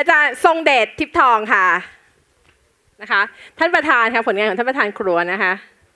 อาจารย์ทรงเดชทิพย์ทองค่ะนะคะท่านประธานค่ะผลงานของท่านประธานครัวนะคะ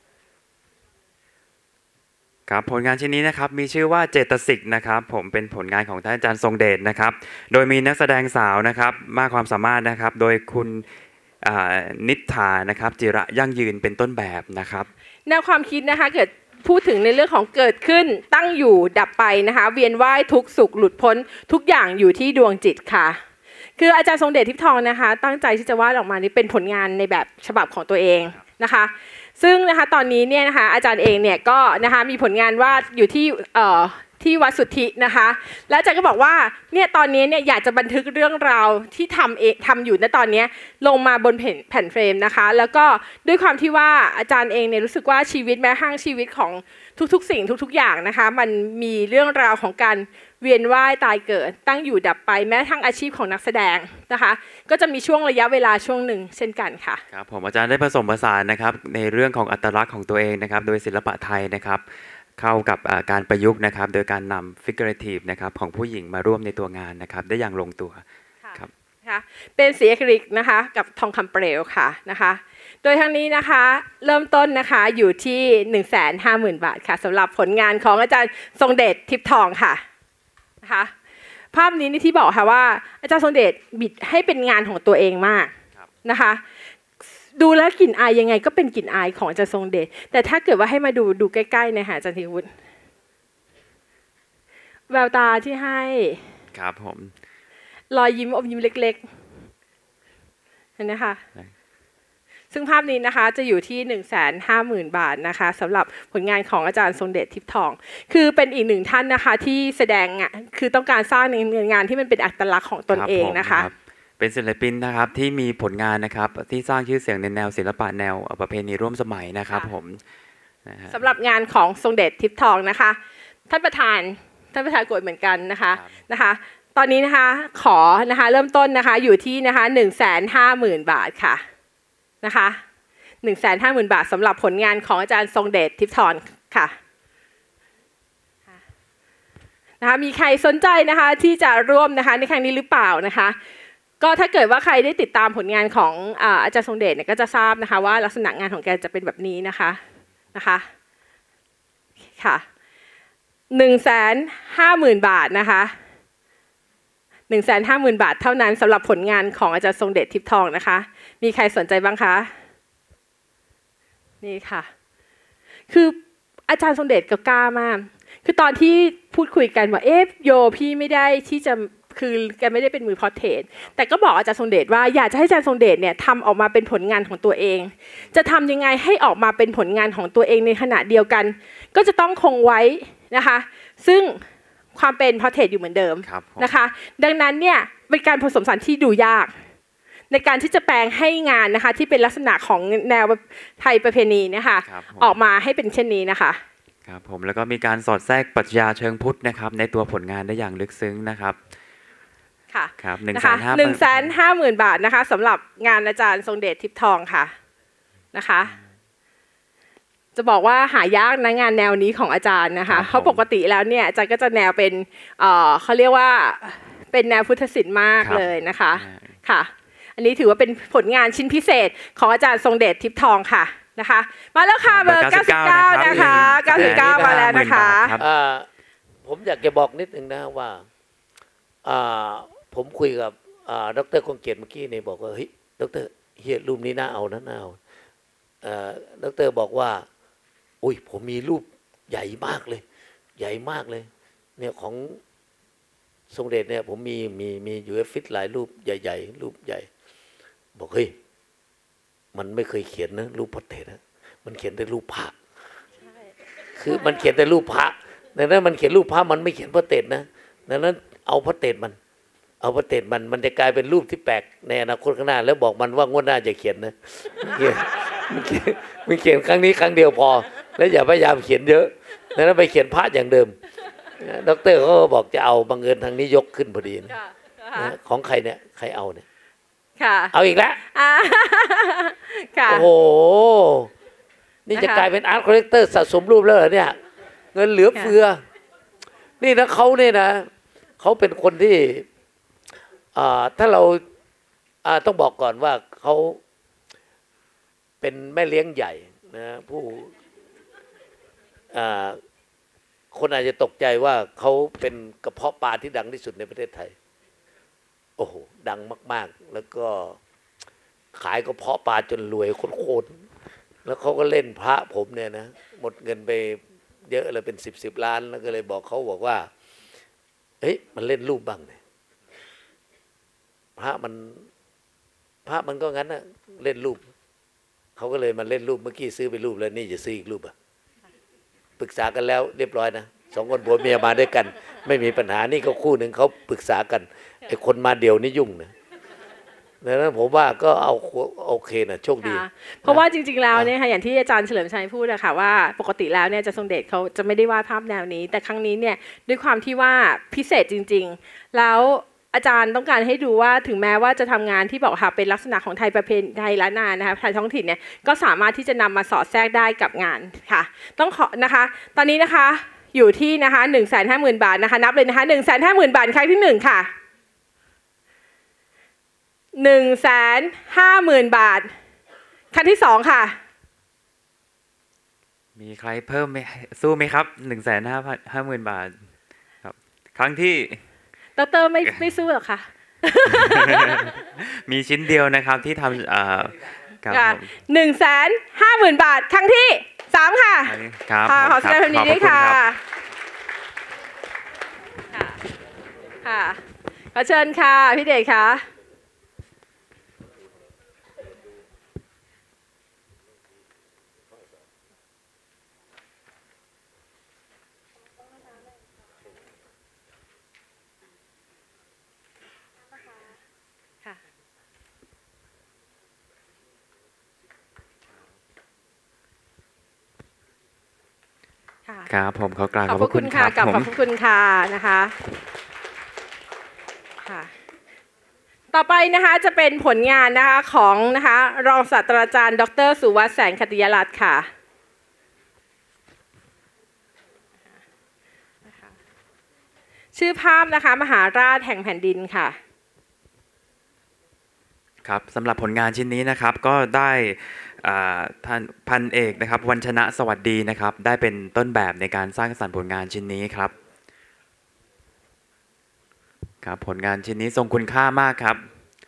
ครับผลงานชิ้นนี้นะครับมีชื่อว่าเจตสิกนะครับผมเป็นผลงานของท่านอาจารย์ทรงเดชนะครับโดยมีนักแสดงสาวนะครับมากความสามารถนะครับโดยคุณนิษฐานะครับจิระยั่งยืนเป็นต้นแบบนะครับแนวความคิดนะคะเกิดพูดถึงในเรื่องของเกิดขึ้นตั้งอยู่ดับไปนะคะเวียนว่ายทุกสุขหลุดพ้นทุกอย่างอยู่ที่ดวงจิตค่ะคืออาจารย์ทรงเดชทิพย์ทองนะคะตั้งใจที่จะวาดออกมานี้เป็นผลงานในแบบฉบับของตัวเองนะคะซึ่งนะคะตอนนี้เนี่ยนะคะอาจารย์เองเนี่ยก็นะคะมีผลงานวาดอยู่ที่วัดสุทธินะคะแล้วอาจารย์ก็บอกว่าเนี่ยตอนนี้เนี่ยอยากจะบันทึกเรื่องราวที่ทำอยู่ณตอนนี้ลงมาบนแผ่นเฟรมนะคะแล้วก็ด้วยความที่ว่าอาจารย์เองเนี่ยรู้สึกว่าชีวิตแม้กระทั่งชีวิตของทุกๆสิ่งทุกๆอย่างนะคะมันมีเรื่องราวของการเวียนว่ายตายเกิดตั้งอยู่ดับไปแม้ทั้งอาชีพของนักแสดงนะคะก็จะมีช่วงระยะเวลาช่วงหนึ่งเช่นกันค่ะครับผมอาจารย์ได้ผสมผสานนะครับในเรื่องของอัตลักษณ์ของตัวเองนะครับโดยศิลปะไทยนะครับเข้ากับการประยุกต์นะครับโดยการนำ figurative นะครับของผู้หญิงมาร่วมในตัวงานนะครับได้อย่างลงตัวครับเป็นสีอะคริลิกนะคะกับทองคำเปลวค่ะนะคะโดยทั้งนี้นะคะเริ่มต้นนะคะอยู่ที่ 150,000 บาทค่ะสำหรับผลงานของอาจารย์ทรงเดชทิพย์ทองค่ะนะคะภาพนี้นี่ที่บอกค่ะว่าอาจารย์ทรงเดชบิดให้เป็นงานของตัวเองมากนะคะดูแล้วกลิ่นอายยังไงก็เป็นกลิ่นอายของอาจารย์ทรงเดชแต่ถ้าเกิดว่าให้มาดูใกล้ๆนะคะอาจารย์ธีรวุฒิแววตาที่ให้ครับผมรอยยิ้มอมยิ้มเล็กๆเห็นไหมคะซึ่งภาพนี้นะคะจะอยู่ที่ 150,000 บาทนะคะสำหรับผลงานของอาจารย์ทรงเดชทิพย์ทองคือเป็นอีกหนึ่งท่านนะคะที่แสดงคือต้องการสร้างในงานที่มันเป็นอัตลักษณ์ของตนเองนะคะเป็นศิลปินนะครับที่มีผลงานนะครับที่สร้างชื่อเสียงในแนวศิลปะแนวประเพณีร่วมสมัยนะครับผมสำหรับงานของทรงเดชทิพย์ทองนะคะท่านประธานโกรธเหมือนกันนะคะตอนนี้นะคะขอนะคะเริ่มต้นนะคะอยู่ที่นะคะ 150,000 บาทค่ะนะคะ 150,000 บาทสำหรับผลงานของอาจารย์ทรงเดชทิพย์ทองค่ะนะคะมีใครสนใจนะคะที่จะร่วมนะคะในครั้งนี้หรือเปล่านะคะก็ถ้าเกิดว่าใครได้ติดตามผลงานของอาจารย์ทรงเดชเนี่ยก็จะทราบนะคะว่าลักษณะงานของแกจะเป็นแบบนี้นะคะค่ะ 150,000 บาทนะคะ 150,000 บาทเท่านั้นสำหรับผลงานของอาจารย์ทรงเดชทิพย์ทองนะคะมีใครสนใจบ้างคะนี่ค่ะคืออาจารย์ทรงเดชก็กล้ามากคือตอนที่พูดคุยกันว่าโยพี่ไม่ได้ที่จะคือแกไม่ได้เป็นมือพอร์เทรตแต่ก็บอกอาจารย์ทรงเดชว่าอยากจะให้อาจารย์ทรงเดชเนี่ยทำออกมาเป็นผลงานของตัวเองจะทำยังไงให้ออกมาเป็นผลงานของตัวเองในขณะเดียวกันก็จะต้องคงไว้นะคะซึ่งความเป็นพอร์เทรตอยู่เหมือนเดิมนะคะดังนั้นเนี่ยเป็นการผสมผสานที่ดูยากในการที่จะแปลงให้งานนะคะที่เป็นลักษณะของแนวไทยประเพณีนะคะออกมาให้เป็นเช่นนี้นะคะครับผมแล้วก็มีการสอดแทรกปรัชญาเชิงพุทธนะครับในตัวผลงานได้อย่างลึกซึ้งนะครับค่ะครับ150,000 บาทนะคะสำหรับงานอาจารย์ทรงเดชทิพย์ทองค่ะนะคะจะบอกว่าหายากนะงานแนวนี้ของอาจารย์นะคะเพราะปกติแล้วเนี่ยอาจารย์ก็จะแนวเป็นเขาเรียกว่าเป็นแนวพุทธศิลป์มากเลยนะคะค่ะอันนี้ถือว่าเป็นผลงานชิ้นพิเศษของอาจารย์ทรงเดชทิพย์ทองค่ะนะคะมาแล้วค่ะเบอร์99นะคะ99มาแล้วนะคะผมอยากจะบอกนิดนึงนะว่าผมคุยกับดร.คงเกียรติเมื่อกี้เนี่ยบอกว่าเฮ้ยดร.เฮียรูปนี้น่าเอานะน่าเอาดร.บอกว่าอุ้ยผมมีรูปใหญ่มากเลยใหญ่มากเลยเนี่ยของทรงเดชเนี่ยผมมีอยู่ฟิตหลายรูปใหญ่ๆรูปใหญ่บอกเฮ้ยมันไม่เคยเขียนนะรูปพระเถรนะมันเขียนแต่รูปพระคือมันเขียนแต่รูปพระดังนั้นมันเขียนรูปพระมันไม่เขียนพระเถรนะดังนั้นเอาพระเถรมันจะกลายเป็นรูปที่แปลกในอนาคตข้างหน้าแล้วบอกมันว่างวดหน้าจะเขียนนะมันเขียนครั้งนี้ครั้งเดียวพอแล้วอย่าพยายามเขียนเยอะดังนั้นไปเขียนพระอย่างเดิมดร.เขาบอกจะเอาบังเอิญทางนี้ยกขึ้นพอดีนะของใครเนี่ยใครเอาเนี่ยเอาอีกแล้วโอ้โหนี่จะกลายเป็นอาร์ตคอลเลกเตอร์สะสมรูปแล้วเหรอเนี่ยเงินเหลือเฟือนี่นะเขาเนี่ยนะเขาเป็นคนที่ถ้าเราต้องบอกก่อนว่าเขาเป็นแม่เลี้ยงใหญ่นะผู้คนอาจจะตกใจว่าเขาเป็นกระเพาะปลาที่ดังที่สุดในประเทศไทยโอ้โหดังมากๆแล้วก็ขายกระเพาะปลาจนรวยโคตรๆแล้วเขาก็เล่นพระผมเนี่ยนะหมดเงินไปเยอะเลยเป็น10 ล้านแล้วก็เลยบอกเขาบอกว่าเฮ้ยมันเล่นรูปบ้างเนี่ยพระมันก็งั้นนะเล่นรูปเขาก็เลยมาเล่นรูปเมื่อกี้ซื้อไปรูปแล้วนี่จะซื้ออีกรูปปรึกษากันแล้วเรียบร้อยนะ2 คนผัวเมียมาด้วยกันไม่มีปัญหานี่ก็คู่หนึ่งเขาปรึกษากันไอ้คนมาเดียวนี่ยุ่งนะดังนั้นผมว่าก็เอาโอเคนะโชคดีเพราะว่าจริงๆแล้วเนี่ยค่ะอย่างที่อาจารย์เฉลิมชัยพูดอะค่ะว่าปกติแล้วเนี่ยอาจารย์ทรงเดชเขาจะไม่ได้วาดภาพแนวนี้แต่ครั้งนี้เนี่ยด้วยความที่ว่าพิเศษจริงๆแล้วอาจารย์ต้องการให้ดูว่าถึงแม้ว่าจะทำงานที่บอกค่ะเป็นลักษณะของไทยประเพณีไทยล้านนานะคะไทยท้องถิ่นเนี่ยก็สามารถที่จะนำมาสอดแทรกได้กับงานค่ะต้องขอนะคะตอนนี้นะคะอยู่ที่นะคะ 150,000 บาทนะคะนับเลยนะคะ 150,000 บาทครั้งที่1ค่ะ 150,000 บาทครั้งที่2ค่ะมีใครเพิ่มไหมสู้ไหมครับ 150,000 บาทครับครั้งที่ดร.ไม่สู้หรอคะมีชิ้นเดียวนะครับที่ทำครับ 150,000 บาทครั้งที่3ค่ะครับขอแสดงความยินดีด้วยค่ะค่ะขอเชิญค่ะพี่เดชค่ะครับผมขอกราบขอบคุณค่ะขอบคุณค่ะนะคะค่ะต่อไปนะคะจะเป็นผลงานนะคะของนะคะรองศาสตราจารย์ดร.สุวัฒน์แสงขัตติยรัตน์ค่ะชื่อภาพนะคะมหาราชแห่งแผ่นดินค่ะครับสำหรับผลงานชิ้นนี้นะครับก็ได้ท่านพันเอกนะครับวัญชนะสวัสดีนะครับได้เป็นต้นแบบในการสร้างสรรค์ผลงานชิ้นนี้ครับครับผลงานชิ้นนี้ทรงคุณค่ามากครับ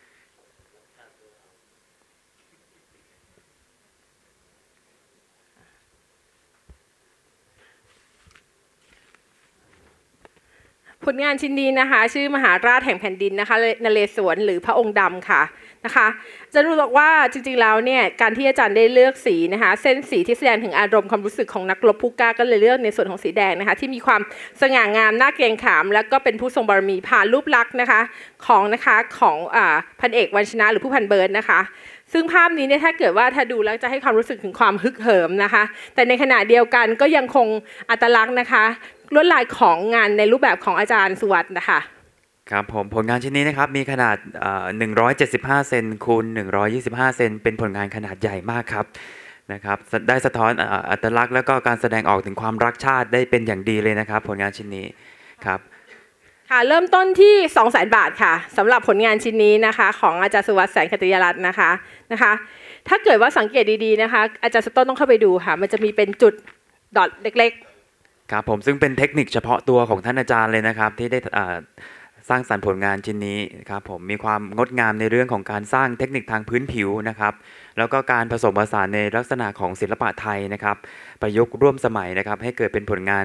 ผลงานชิ้นนี้นะคะชื่อมหาราชแห่งแผ่นดินนะคะนเรศวรหรือพระองค์ดำค่ะนะคะจะรู้บอกว่าจริงๆแล้วเนี่ยการที่อาจารย์ได้เลือกสีนะคะเส้นสีที่แสดงถึงอารมณ์ความรู้สึกของนักรบผู้กล้าก็เลยเลือกในส่วนของสีแดงนะคะที่มีความสง่างามน่าเกรงขามแล้วก็เป็นผู้ทรงบารมีผ่านรูปลักษณ์นะคะของพันเอกวัญชนะหรือผู้พันเบิร์ดนะคะซึ่งภาพนี้เนี่ยถ้าเกิดว่าถ้าดูแล้วจะให้ความรู้สึกถึงความฮึกเหิมนะคะแต่ในขณะเดียวกันก็ยังคงอัตลักษณ์นะคะลวดลายของงานในรูปแบบของอาจารย์สุวัฒน์นะคะครับผมผลงานชิ้นนี้นะครับมีขนาด175 เซนคูณ125 เซนเป็นผลงานขนาดใหญ่มากครับนะครับได้สะท้อนอัตลักษณ์แล้วก็การแสดงออกถึงความรักชาติได้เป็นอย่างดีเลยนะครับผลงานชิ้นนี้ครับค่ะเริ่มต้นที่ 200,000 บาทค่ะสำหรับผลงานชิ้นนี้นะคะของอาจารย์สุวัฒน์แสงขัตติยรัตน์นะคะถ้าเกิดว่าสังเกตดีๆนะคะอาจารย์สต้นต้องเข้าไปดูค่ะมันจะมีเป็นจุดดอทเล็กๆครับผมซึ่งเป็นเทคนิคเฉพาะตัวของท่านอาจารย์เลยนะครับที่ได้สร้างสรรค์ผลงานชิ้นนี้ครับผมมีความงดงามในเรื่องของการสร้างเทคนิคทางพื้นผิวนะครับแล้วก็การผสมผสานในลักษณะของศิลปะไทยนะครับประยุกต์ร่วมสมัยนะครับให้เกิดเป็นผลงาน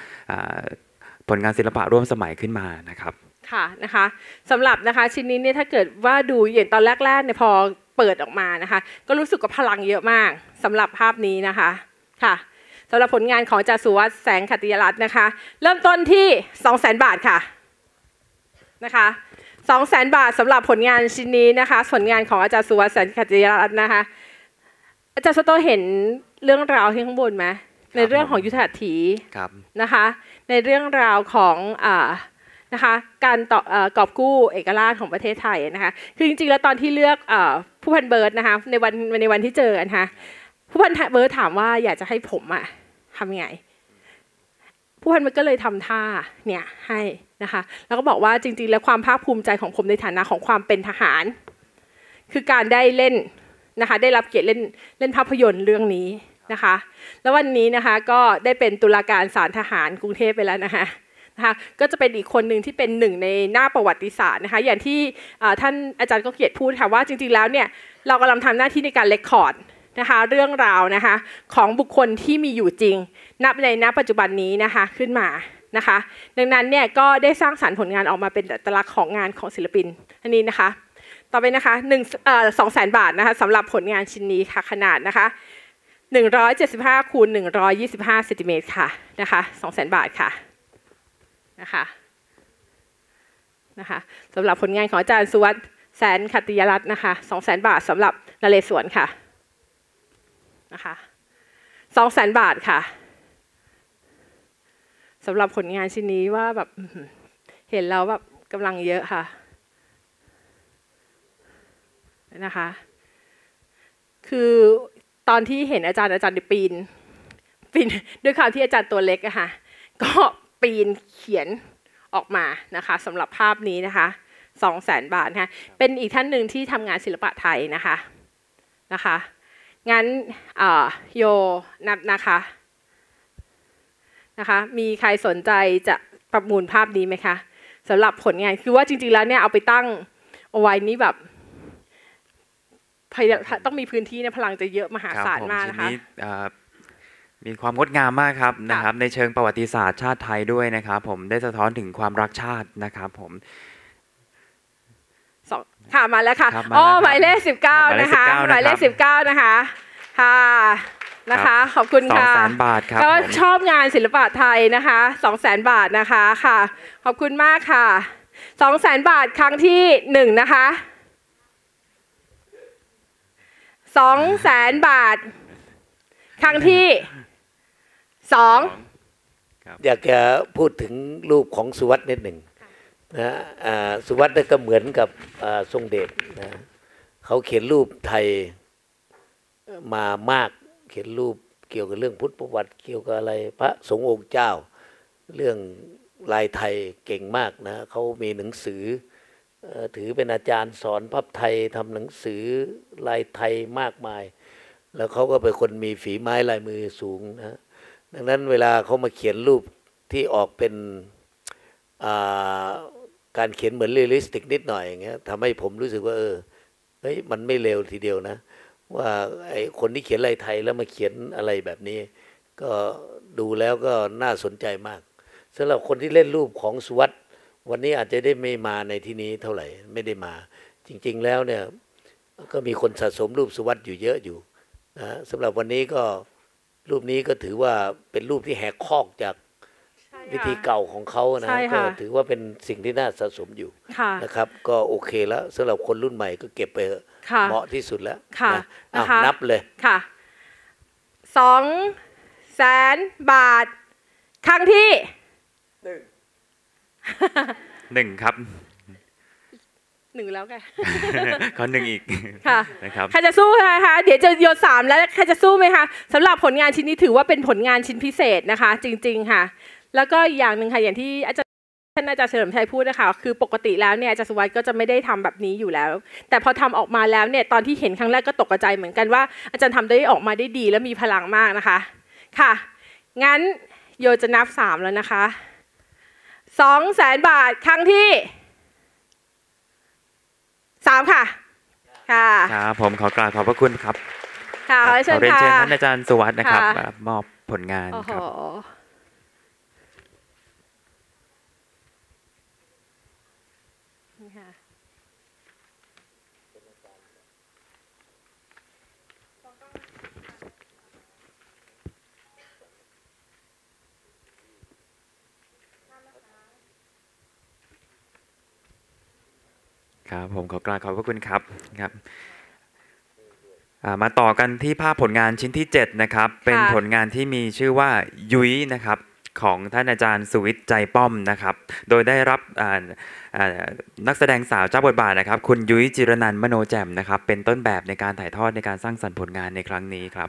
ศิลปะร่วมสมัยขึ้นมานะครับค่ะนะคะสำหรับนะคะชิ้นนี้เนี่ยถ้าเกิดว่าดูอย่างตอนแรกๆเนี่ยพอเปิดออกมานะคะก็รู้สึกกับพลังเยอะมากสำหรับภาพนี้นะคะค่ะสำหรับผลงานของอาจารย์สุวัฒน์แสงขัตติยรัตน์นะคะเริ่มต้นที่ 200,000 บาทค่ะนะคะ 200,000 บาทสำหรับผลงานชิ้นนี้นะคะผลงานของอาจารย์สุวัฒน์แสงขัตติยรัตน์นะคะอาจารย์สโตเห็นเรื่องราวที่ข้างบนไหมในเรื่องของยุทธหัตถีนะคะในเรื่องราวของนะคะการกอบกู้เอกราชของประเทศไทยนะคะคือจริงๆแล้วตอนที่เลือกผู้พันเบิร์ดนะคะในวันที่เจอกันนะคะผู้พันเบิร์ดถามว่าอยากจะให้ผมทำยังไงผู้พันมันก็เลยทำท่าเนี่ยให้นะคะแล้วก็บอกว่าจริงๆแล้วความภาคภูมิใจของผมในฐานะของความเป็นทหารคือการได้เล่นนะคะได้รับเกียรติเล่นภาพยนตร์เรื่องนี้นะคะแล้ววันนี้นะคะก็ได้เป็นตุลาการศาลทหารกรุงเทพไปแล้วนะคะก็จะเป็นอีกคนหนึ่งที่เป็นหนึ่งในหน้าประวัติศาสตร์นะคะอย่างที่ท่านอาจารย์ก็เกียรติพูดค่ะว่าจริงๆแล้วเนี่ยเรากำลังทำหน้าที่ในการเรคคอร์ดนะคะเรื่องราวนะคะของบุคคลที่มีอยู่จริงณปัจจุบันนี้นะคะขึ้นมานะคะดังนั้นเนี่ยก็ได้สร้างสรรค์ผลงานออกมาเป็นอัตลักษณ์ของงานของศิลปินอันนี้นะคะต่อไปนะคะ200,000 บาทนะคะสำหรับผลงานชิ้นนี้ค่ะขนาดนะคะ175 คูณ 125 เซนติเมตรค่ะนะคะ200,000 บาทค่ะนะคะสำหรับผลงานของอาจารย์สุวัสดิ์แสนขัตติยรัตน์นะคะ200,000 บาทสำหรับนเรศวรค่ะนะคะ200,000 บาทค่ะสำหรับผลงานชิ้นนี้ว่าแบบเห็นแล้วแบบกำลังเยอะค่ะนะคะคือตอนที่เห็นอาจารย์ปีนด้วยความที่อาจารย์ตัวเล็กอะค่ะก็ปีนเขียนออกมานะคะสำหรับภาพนี้นะคะ200,000 บาทนะคะเป็นอีกท่านหนึ่งที่ทำงานศิลปะไทยนะคะงั้นโยนับนะคะมีใครสนใจจะประมูลภาพนี้ไหมคะสำหรับผลงานคือว่าจริงๆแล้วเนี่ยเอาไปตั้งเอาไว้นี่แบบต้องมีพื้นที่ในพลังจะเยอะมหาศาลมากนะคะมีความงดงามมากครับนะครับในเชิงประวัติศาสตร์ชาติไทยด้วยนะครับผมได้สะท้อนถึงความรักชาตินะครับผมค่ะมาแล้วค่ะหมายเลข19นะคะหมายเลข19นะคะค่ะนะคะขอบคุณค่ะ 200,000 บาทครับก็ชอบงานศิลปะไทยนะคะ200,000 บาทนะคะค่ะขอบคุณมากค่ะ200,000 บาทครั้งที่1นะคะ200,000 บาทครั้งที่2 อยากจะพูดถึงรูปของสุวัสดิ์นิดหนึ่งนะสุวัสดิ์ก็เหมือนกับทรงเดชนะเขาเขียนรูปไทยมามากเขียนรูปเกี่ยวกับเรื่องพุทธประวัติเกี่ยวกับอะไรพระสงฆ์องค์เจ้าเรื่องลายไทยเก่งมากนะเขามีหนังสือถือเป็นอาจารย์สอนพับไทยทำหนังสือลายไทยมากมายแล้วเขาก็เป็นคนมีฝีไม้ลายมือสูงนะดังนั้นเวลาเขามาเขียนรูปที่ออกเป็นการเขียนเหมือนเรียลลิสติกนิดหน่อยอย่างเงี้ยทำให้ผมรู้สึกว่าเฮ้ยมันไม่เลวทีเดียวนะว่าไอ้คนที่เขียนลายไทยแล้วมาเขียนอะไรแบบนี้ก็ดูแล้วก็น่าสนใจมากสำหรับคนที่เล่นรูปของสุวัสดิ์วันนี้อาจจะได้ไม่มาในที่นี้เท่าไหร่ไม่ได้มาจริงๆแล้วเนี่ยก็มีคนสะสมรูปสุวัสดิ์อยู่เยอะอยู่นะสำหรับวันนี้ก็รูปนี้ก็ถือว่าเป็นรูปที่แหกคอกจากวิธีเก่าของเขานะก็ถือว่าเป็นสิ่งที่น่าสะสมอยู่นะครับก็โอเคแล้วสำหรับคนรุ่นใหม่ก็เก็บไปเหมาะที่สุดแล้วนะนับเลยค่ะ200,000 บาทครั้งที่ 1ครับ 1แล้วไงขอ1อีกค่ะนะครับใครจะสู้นะคะเดี๋ยวจะโยน3แล้วใครจะสู้ไหมคะสำหรับผลงานชิ้นนี้ถือว่าเป็นผลงานชิ้นพิเศษนะคะจริงๆค่ะแล้วก็อย่างหนึ่งค่ะอย่างที่ท่านอาจารย์เฉลิมชัยพูดนะคะคือปกติแล้วเนี่ยอาจารย์สุวัสดิ์ก็จะไม่ได้ทำแบบนี้อยู่แล้วแต่พอทำออกมาแล้วเนี่ยตอนที่เห็นครั้งแรกก็ตกใจเหมือนกันว่าอาจารย์ทำได้ออกมาได้ดีและมีพลังมากนะคะค่ะงั้นโยจะนับ3แล้วนะคะ200,000 บาทครั้งที่3ค่ะครับผมขอกราบขอบพระคุณครับค่ะขอเชิญท่านอาจารย์สุวัสดิ์นะครับมอบผลงานครับครับผมขอกราบขอบพระคุณครับมาต่อกันที่ภาพผลงานชิ้นที่7นะครับเป็นผลงานที่มีชื่อว่ายุ้ยนะครับของท่านอาจารย์สุวิทย์ใจป้อมนะครับโดยได้รับนักแสดงสาวเจ้าบทบาทนะครับคุณยุ้ยจิรนันท์มโนแจ่มนะครับเป็นต้นแบบในการถ่ายทอดในการสร้างสรรค์ผลงานในครั้งนี้ครับ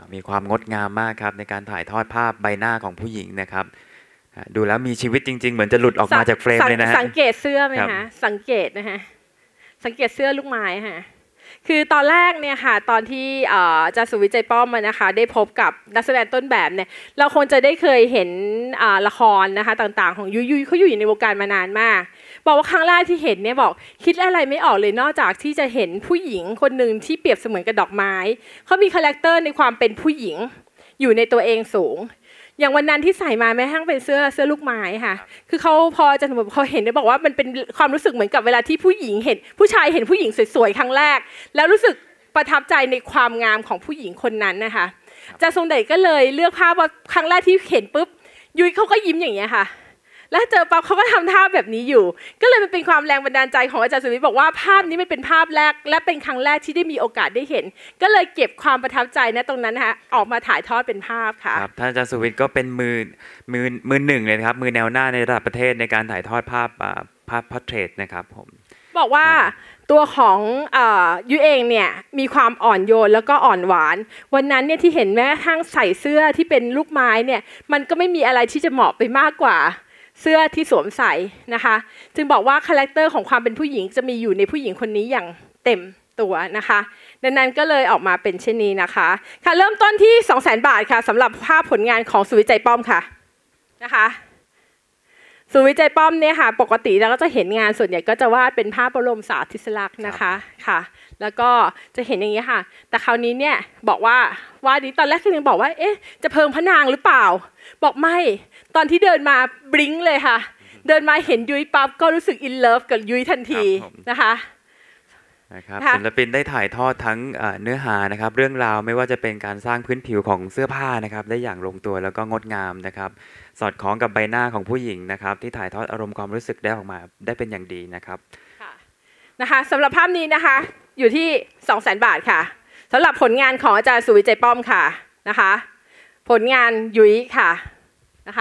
มีความงดงามมากครับในการถ่ายทอดภาพใบหน้าของผู้หญิงนะครับดูแล้วมีชีวิตจริงๆเหมือนจะหลุดออกมาจากเฟรมเลยนะฮะสังเกตเสื้อไหมคะสังเกตนะคะสังเกตเสื้อลูกไม้ค่ะคือตอนแรกเนี่ยค่ะตอนที่อาจารย์สุวิทย์ใจป้อมนะคะได้พบกับนักแสดงต้นแบบเนี่ยเราคงจะได้เคยเห็นละครนะคะต่างๆของยุยเขาอยู่ในวงการมานานมากบอกว่าครั้งแรกที่เห็นเนี่ยบอกคิดอะไรไม่ออกเลยนอกจากที่จะเห็นผู้หญิงคนหนึ่งที่เปรียบเสมือนกับดอกไม้เขามีคาแรคเตอร์ในความเป็นผู้หญิงอยู่ในตัวเองสูงอย่างวันนั้นที่ใส่มาแม้กระทั่งเป็นเสื้อลูกไม้ค่ะคือเขาพอจะสมมติเขาเห็นได้บอกว่ามันเป็นความรู้สึกเหมือนกับเวลาที่ผู้หญิงเห็นผู้ชายเห็นผู้หญิงสวยๆครั้งแรกแล้วรู้สึกประทับใจในความงามของผู้หญิงคนนั้นนะคะอาจารย์ทรงเดชก็เลยเลือกภาพว่าครั้งแรกที่เห็นปุ๊บยุ้ยเขาก็ยิ้มอย่างเงี้ยค่ะแล้วเจอปั๊บเขาก็ทำท่าแบบนี้อยู่ก็เลยมันเป็นความแรงบันดาลใจของอาจารย์สุวิทย์บอกว่าภาพนี้มันเป็นภาพแรกและเป็นครั้งแรกที่ได้มีโอกาสได้เห็นก็เลยเก็บความประทับใจนะตรงนั้นนะคะออกมาถ่ายทอดเป็นภาพค่ะครับท่านอาจารย์สุวิทย์ก็เป็นมือหนึ่งเลยนะครับมือแนวหน้าในระดับประเทศในการถ่ายทอดภาพพอร์เทรตนะครับผมบอกว่าตัวของยุ้ยเองเนี่ยมีความอ่อนโยนแล้วก็อ่อนหวานวันนั้นเนี่ยที่เห็นแม้กระทั่งใส่เสื้อที่เป็นลูกไม้เนี่ยมันก็ไม่มีอะไรที่จะเหมาะไปมากกว่าเสื้อที่สวมใส่นะคะจึงบอกว่าคาแรคเตอร์ของความเป็นผู้หญิงจะมีอยู่ในผู้หญิงคนนี้อย่างเต็มตัวนะคะดังนั้นก็เลยออกมาเป็นเช่นนี้นะคะค่ะเริ่มต้นที่ 200,000 บาทค่ะสำหรับภาพผลงานของสุวิทย์ใจป้อมค่ะนะคะสุวิทย์ใจป้อมเนี่ยค่ะปกติเราก็จะเห็นงานส่วนใหญ่ก็จะวาดเป็นภาพบรมสารีริลักษณ์นะคะค่ะแล้วก็จะเห็นอย่างนี้ค่ะแต่คราวนี้เนี่ยบอกว่าวาดนี้ตอนแรกยังบอกว่าเอ๊ะจะเพิงพระนางหรือเปล่าบอกไม่ตอนที่เดินมาบลิงก์เลยค่ะเดินมาเห็นยุ้ยปั๊บก็รู้สึกอินเลิฟกับยุ้ยทันทีนะคะนะครับศิลปินได้ถ่ายทอดทั้งเนื้อหานะครับเรื่องราวไม่ว่าจะเป็นการสร้างพื้นผิวของเสื้อผ้านะครับได้อย่างลงตัวแล้วก็งดงามนะครับสอดคล้องกับใบหน้าของผู้หญิงนะครับที่ถ่ายทอดอารมณ์ความรู้สึกได้ออกมาได้เป็นอย่างดีนะครับนะคะสำหรับภาพนี้นะคะอยู่ที่ 200,000 บาทค่ะสำหรับผลงานของอาจารย์สุวิทย์ใจป้อมค่ะนะคะผลงานยุ้ยค่ะนะคะ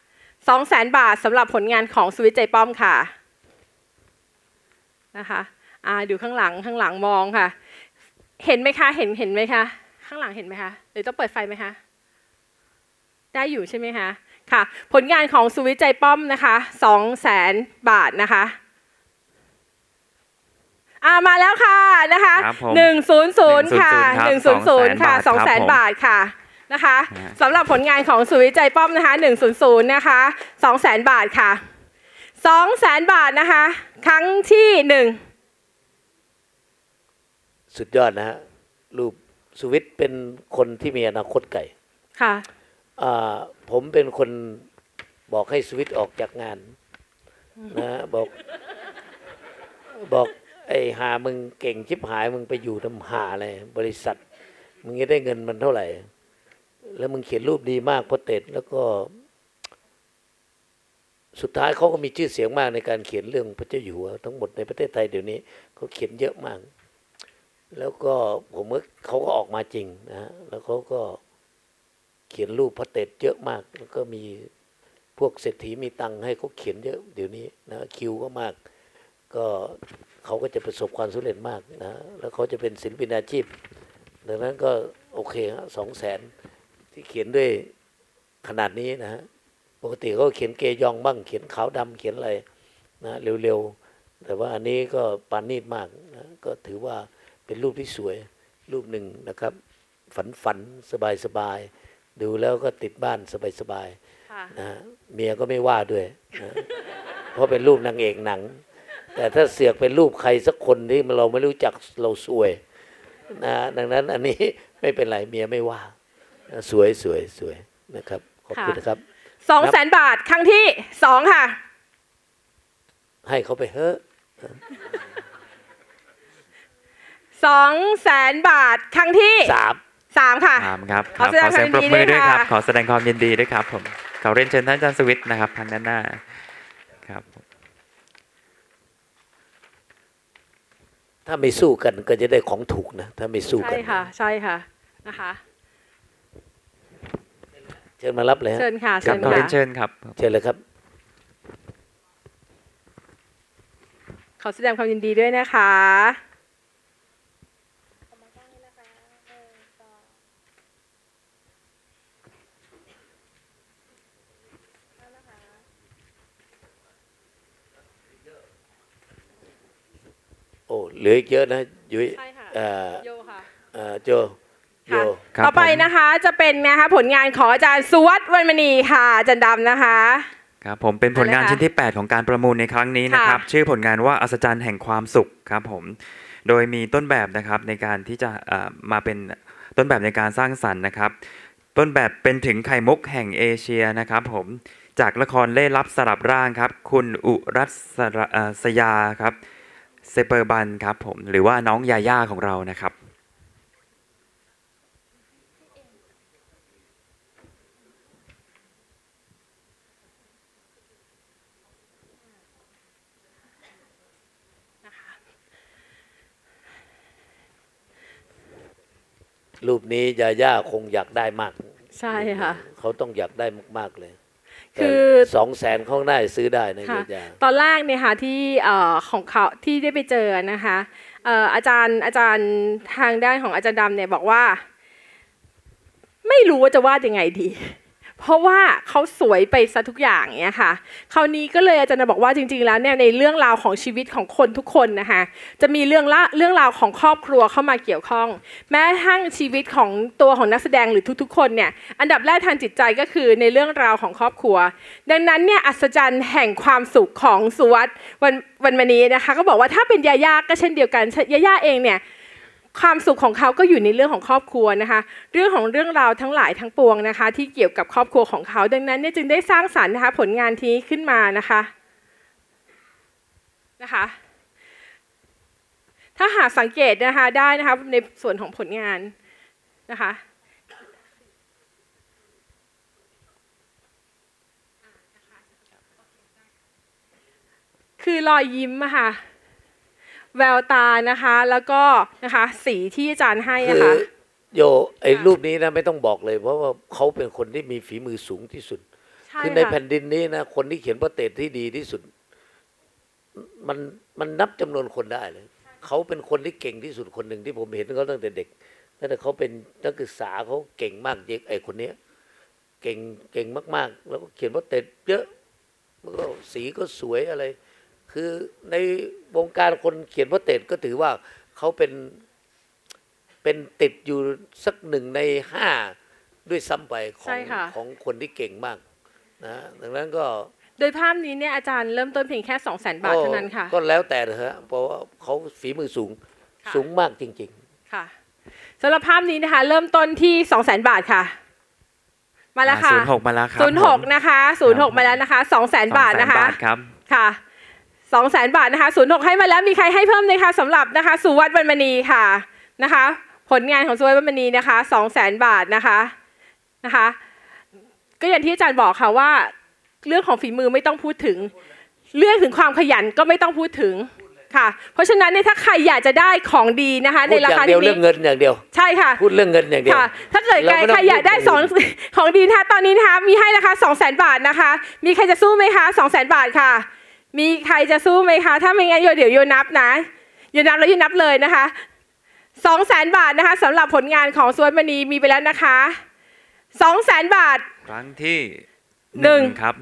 200,000 บาทสำหรับผลงานของสุวิทย์ใจป้อมค่ะนะคะดูข้างหลังมองค่ะเห็นไหมคะเห็นไหมคะข้างหลังเห็นไหมคะหรือต้องเปิดไฟไหมคะได้อยู่ใช่ไหมคะค่ะผลงานของสุวิทย์ใจป้อมนะคะ 200,000 บาทนะคะมาแล้วค่ะนะคะ100ค่ะ100ค่ะ 200,000 บาทค่ะนะคะสำหรับผลงานของสุวิทย์ใจป้อมนะคะ100นะคะ 200,000 บาทค่ะ 200,000 บาทนะคะครั้งที่1 สุดยอดนะฮะรูปสุวิทย์เป็นคนที่มีอนาคตไกลค่ะผมเป็นคนบอกให้สุวิทย์ออกจากงานนะบอกไอ้หามึงเก่งชิบหายมึงไปอยู่ทำหาอะไรบริษัทมึงจะได้เงินมันเท่าไหร่แล้วมึงเขียนรูปดีมากพอเต็ดแล้วก็สุดท้ายเขาก็มีชื่อเสียงมากในการเขียนเรื่องพระเจ้าอยู่หัวทั้งหมดในประเทศไทยเดี๋ยวนี้เขาเขียนเยอะมากแล้วก็เขาก็ออกมาจริงนะแล้วเขาก็เขียนรูปพระเต็ดเยอะมากแล้วก็มีพวกเศรษฐีมีตังค์ให้เขาเขียนเยอะเดี๋ยวนี้นะคิวก็มากก็เขาก็จะประสบความสำเร็จมากนะแล้วเขาจะเป็นศิลปินอาชีพดังนั้นก็โอเคฮะ200,000ที่เขียนด้วยขนาดนี้นะฮะปกติเขาเขียนเกยองบ้างเขียนขาวดำเขียนอะไรนะเร็วๆแต่ว่าอันนี้ก็ปานนีตมากนะก็ถือว่าเป็นรูปที่สวยรูปหนึ่งนะครับฝันสบายดูแล้วก็ติดบ้านสบายนะเมียก็ไม่ว่าด้วยนะเพราะเป็นรูปนางเอกหนังแต่ถ้าเสือกเป็นรูปใครสักคนที่เราไม่รู้จักเราซวยนะดังนั้นอันนี้ไม่เป็นไรเมียไม่ว่าสวยนะครับขอบคุณนะครับ 200,000 บาทครั้งที่2ค่ะให้เขาไปเฮ้ 200,000 บาทครั้งที่3ค่ะครับขอแสดงความยินดีด้วยครับขอแสดงความยินดีด้วยครับผมขอเรียนเชิญท่านอาจารย์สุวิทย์นะครับทางด้านหน้าครับถ้าไม่สู้กันก็จะได้ของถูกนะถ้าไม่สู้กันใช่ค่ะนะคะเชิญมารับเลยเชิญค่ะเชิญครับเชิญเลยครับขอแสดงความยินดีด้วยนะคะเหลืออีกเยอะนะยุ้ยใช่ค่ะโยค่ะโจโยค่ะต่อไปนะคะจะเป็นนะคะผลงานของอาจารย์สุวัฒน์วรรณมณีค่ะอาจารย์ดำนะคะครับผมเป็นผลงานชิ้นที่ 8 ของการประมูลในครั้งนี้นะครับ ชื่อผลงานว่าอัศจรรย์แห่งความสุขครับผมโดยมีต้นแบบนะครับในการที่จะมาเป็นต้นแบบในการสร้างสรรค์นะครับต้นแบบเป็นถึงไข่มุกแห่งเอเชียนะครับผมจากละครเล่ลับสลับร่างครับคุณอุรัสยาครับเซเปอร์บันครับผมหรือว่าน้องยาย่าของเรานะครับรูปนี้ยาย่าคงอยากได้มากใช่ค่ะเขาต้องอยากได้มากๆเลยคือ 200,000เขาได้ซื้อได้นะค่ะยาย่าตอนแรกเนี่ยค่ะที่ของเขาที่ได้ไปเจอนะคะอาจารย์ทางด้านของอาจารย์ดำเนี่ยบอกว่า ไม่รู้ว่าจะวาดยังไงดี เพราะว่าเขาสวยไปซะทุกอย่างเนี่ยค่ะคราวนี้ก็เลยอาจารย์บอกว่าจริงๆแล้วเนี่ยในเรื่องราวของชีวิตของคนทุกคนนะคะจะมีเรื่องราวของครอบครัวเข้ามาเกี่ยวข้อง แม้ทั้งชีวิตของตัวของนักแสดงหรือทุกๆคนเนี่ยอันดับแรกทางจิตใจก็คือในเรื่องราวของครอบครัว ดังนั้นเนี่ยอัศจรรย์แห่งความสุขของสุวัฒน์วรรณมณีนะคะก็บอกว่าถ้าเป็นยาย่าก็เช่นเดียวกันยาย่าเองเนี่ยความสุขของเขาก็อยู่ในเรื่องของครอบครัวนะคะเรื่องราวทั้งหลายทั้งปวงนะคะที่เกี่ยวกับครอบครัวของเขาดังนั้นเนี่ยจึงได้สร้างสรรค์นะคะผลงานที่ขึ้นมานะคะถ้าหากสังเกตนะคะได้นะคะในส่วนของผลงานนะคะคือรอยยิ้มอะค่ะแววตานะคะแล้วก็นะคะสีที่อาจารย์ให้อะค่ะโยไอ้รูปนี้นะไม่ต้องบอกเลยเพราะว่าเขาเป็นคนที่มีฝีมือสูงที่สุดคือในแผ่นดินนี้นะคนที่เขียนพระเตศที่ดีที่สุดมันนับจำนวนคนได้เลยเขาเป็นคนที่เก่งที่สุดคนหนึ่งที่ผมเห็นเขาตั้งแต่เด็กตั้งแต่เขาเป็นนักศึกษาเขาเก่งมากเด็กไอ้คนนี้เก่งมากๆแล้วก็เขียนพระเตศเยอะแล้วก็สีก็สวยอะไรคือในวงการคนเขียนพระเตศก็ถือว่าเขาเป็นติดอยู่สัก1 ใน 5ด้วยซ้ำไปของคนที่เก่งมากนะดังนั้นก็โดยภาพนี้เนี่ยอาจารย์เริ่มต้นเพียงแค่ 200,000 บาทเท่านั้นค่ะก็แล้วแต่เถอะเพราะว่าเขาฝีมือสูงมากจริงๆค่ะสำหรับภาพนี้นะคะเริ่มต้นที่ 200,000 บาทค่ะมาแล้วค่ะ 06มาแล้วครับ 06นะคะ06มาแล้วนะคะ 200,000 บาทนะคะค่ะ200,000 บาทนะคะ06ให้มาแล้วมีใครให้เพิ่มไหมคะสำหรับนะคะสุวัฒน์วรรณมณีค่ะนะคะผลงานของสุวัฒน์วรรณมณีนะคะ 200,000 บาทนะคะก็อย่างที่อาจารย์บอกค่ะว่าเรื่องของฝีมือไม่ต้องพูดถึงเรื่องถึงความขยันก็ไม่ต้องพูดถึงค่ะเพราะฉะนั้นเนี่ยถ้าใครอยากจะได้ของดีนะคะในราคาที่นี้เรื่องเงินอย่างเดียวใช่ค่ะพูดเรื่องเงินอย่างเดียวถ้าเกิดใครอยากได้ของดีนะคะตอนนี้นะคะมีให้ราคา 200,000 บาทนะคะมีใครจะสู้ไหมคะ 200,000 บาทค่ะมีใครจะสู้ไหมคะถ้าไม่งั้นเดี๋ยวโยนับนะโยนับแล้วโยนับเลยนะคะ 200,000 บาทนะคะสำหรับผลงานของสุวัฒน์วรรณมณีมีไปแล้วนะคะ 200,000 บาทครั้งที่1ครับ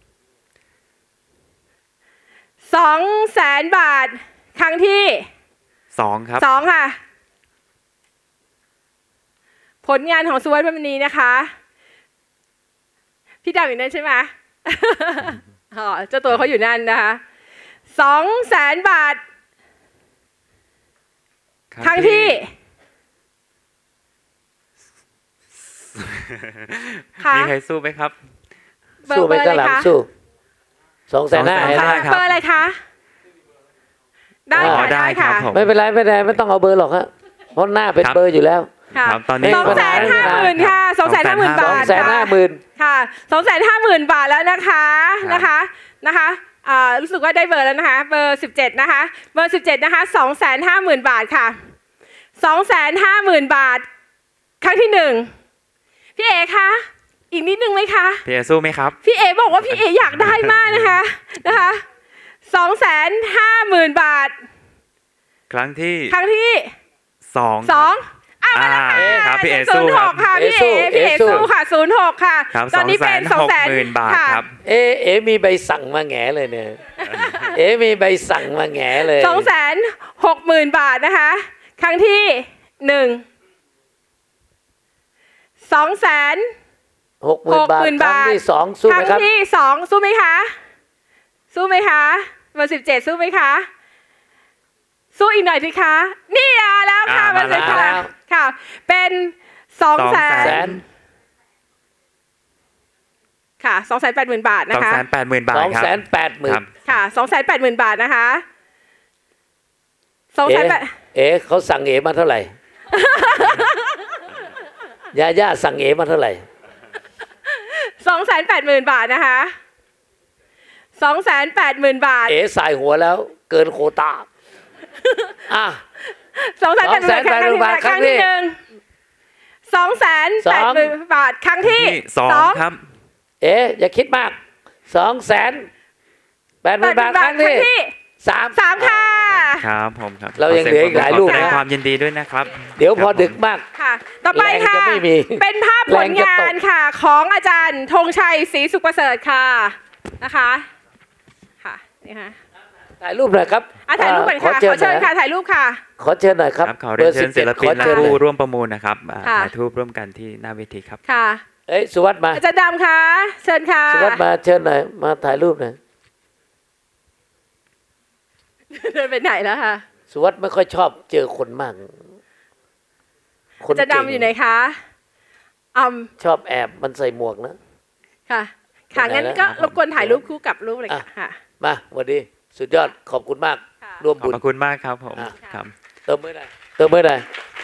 200,000 บาทครั้งที่ 2ครับ 2ค่ะผลงานของสุวัฒน์วรรณมณีนะคะพี่ดาวอยู่นั่นใช่ไหมเจ้าตัวเขาอยู่นั่นนะคะ 200,000 บาทครั้งที่มีใครสู้ไหมครับสู้ไปก็หลังสู้250,000 เบอร์อะไรคะได้ค่ะไม่เป็นไรไม่ต้องเอาเบอร์หรอกฮะเพราะหน้าเป็นเบอร์อยู่แล้วตอนนี้ 250,000 ค่ะ 250,000 บาทค่ะ 250,000 บาทแล้วนะคะรู้สึกว่าได้เบอร์แล้วนะคะเบอร์17นะคะเบอร์17นะคะ 250,000 บาทค่ะ 250,000 บาทครั้งที่1พี่เอคะอีกนิดนึงไหมคะพี่เอสู้ไหมครับพี่เอบอกว่าพี่เออยากได้มากนะคะ250,000 บาทครั้งที่ 2 มาแล้วค่ะพี่เอสู้ครับ 06ค่ะพี่เอสู้ค่ะ06ค่ะตอนนี้เป็น 260,000 บาทครับเอมีใบสั่งมาแง่เลยเนี่ยมีใบสั่งมาแง่เลย 260,000 บาทนะคะ ครั้งที่1 60,000 บาทครั้งที่สองสู้คไหมรั้งครับที่2สู้ไหมคะสู้ไหมคะเบอร์17สู้ไหมคะสู้อีกหน่อยสิคะนี่มาแล้วค่ะเบอร์มา 17 แล้วค่ะเป็น200,000ค่ะ280,000 บาทนะคะ 280,000 บาทครับ 280,000 ค่ะ280,000 บาทนะคะ280,000 เขาสั่งมาเท่าไหร่ ย่าสั่งมาเท่าไหร่ 280,000 บาทนะคะ280,000 บาทใส่หัวแล้วเกินโควต้าอ่ะ 280,000 บาทครั้งที่280,000 บาทครั้งที่ 2ครับอย่าคิดมาก280,000 บาทครั้งที่3 ค่ะครับผมครับเรายังเหลืออีกหลายรูปแสดงนะความยินดีด้วยนะครับเดี๋ยวพอดึกมากค่ะต่อไปค่ะแรงจะไม่มีเป็นภาพผลงานค่ะของอาจารย์ธงชัยศรีสุขประเสริฐค่ะนะคะค่ะนี่ค่ะถ่ายรูปหน่อยครับถ่ายรูปกันค่ะขอเชิญค่ะถ่ายรูปค่ะขอเชิญหน่อยครับขอเรียนเชิญศิลปินขอและเชิญผู้ร่วมประมูลนะครับค่ะถ่ายรูปร่วมกันที่หน้าเวทีครับค่ะสุวัสดิ์มาอาจารย์ดำค่ะเชิญค่ะสุวัสดิ์มาเชิญหน่อยมาถ่ายรูปหน่อยเดินไปไหนแล้วค่ะสุวัสดิ์ไม่ค่อยชอบเจอคนมากคนอาจารย์เก่งดำอยู่ไหนคะชอบแอบมันใส่หมวกนะค่ะค่ะงั้นก็รบกวนถ่ายรูปคู่กับรูปเลยค่ะมาวันดีสุดยอดขอบคุณมากค่ะร่วมขอบบุญคุณมากครับผม ครับเติมเมื่อไหร่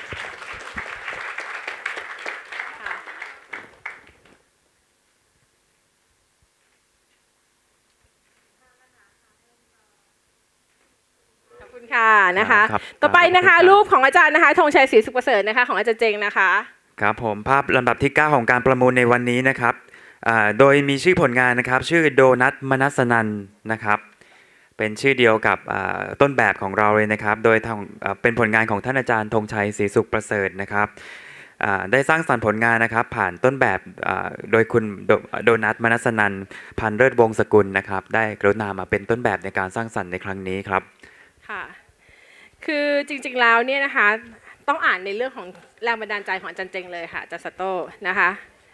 ขอบคุณค่ะนะคะครับต่อไปนะคะขอบคุณครับรูปของอาจารย์นะคะธงชัยศรีสุขประเสริฐนะคะของอาจารย์เจงนะคะครับผมภาพลำดับที่ 9 ของการประมูลในวันนี้นะครับโดยมีชื่อผลงานนะครับชื่อโดนัทมนัสนันนะครับเป็นชื่อเดียวกับต้นแบบของเราเลยนะครับโดยเป็นผลงานของท่านอาจารย์ธงชัยศรีสุขประเสริฐนะครับได้สร้างสรรค์ผลงานนะครับผ่านต้นแบบโดยคุณโดนัทมนัสนันพันเลิศวงศ์สกุลนะครับได้กรุณามาเป็นต้นแบบในการสร้างสรรค์ในครั้งนี้ครับค่ะคือจริงๆแล้วเนี่ยนะคะต้องอ่านในเรื่องของแรงบันดาลใจของอาจารย์เจงเลยค่ะอาจารย์สโต้นะคะ